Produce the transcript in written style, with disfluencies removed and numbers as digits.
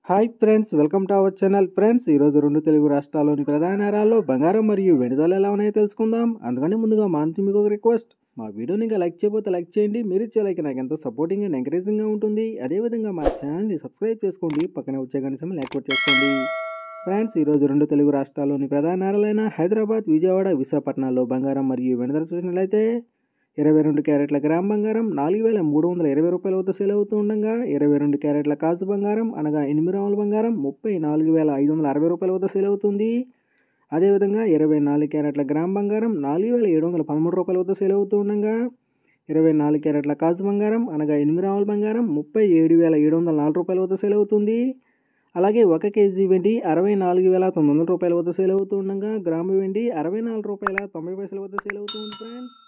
Hi friends, welcome to our channel. Friends, ఈరోజు రెండు తెలుగు రాష్ట్రాల్లోని ప్రధాన నగరాల్లో బంగారం మరియు వెండి ధరలు ఎలా ఉన్నాయో తెలుసుకుందాం. అందుకని ముందుగా మా నుంచి మీకు ఒక రిక్వెస్ట్, మా వీడియోని ఇంకా లైక్ చేయకపోతే లైక్ చేయండి. మీరు ఇచ్చే లైక్ నాకు ఎంతో సపోర్టింగ్ అండ్ ఎంకరేజింగ్గా ఉంటుంది. అదేవిధంగా మా ఛానల్ని సబ్స్క్రైబ్ చేసుకోండి, పక్కనే వచ్చే గంట సింబల్ యాక్టివేట్ చేసుకోండి. ఫ్రెండ్స్, ఈరోజు రెండు తెలుగు రాష్ట్రాల్లోని ప్రధాన నగరాలైన హైదరాబాద్, విజయవాడ, విశాఖపట్నాల్లో బంగారం మరియు వెండి ధర చూసినట్లయితే 22 క్యారెట్ల గ్రామ్ బంగారం 4,320 రూపాయల వద్ద సేల్ అవుతూ ఉండగా, 22 క్యారెట్ల కాసు బంగారం అనగా 8 గ్రాముల బంగారం 34,560 రూపాయల వద్ద సేల్ అవుతుంది. అదేవిధంగా 24 క్యారెట్ల గ్రామ్ బంగారం 4,713 రూపాయల వద్ద సేల్ అవుతూ ఉండగా, 24 క్యారెట్ల కాసు బంగారం అనగా 8 గ్రాముల బంగారం 37,704 రూపాయల వద్ద సేల్ అవుతుంది. అలాగే 1 కేజీ వెండి 64,900 రూపాయల వద్ద సేల్ అవుతూ ఉండగా, గ్రాము వెండి 64 రూపాయల 90 పైసల వద్ద సేల్ అవుతుంది. ఫ్రెండ్స్,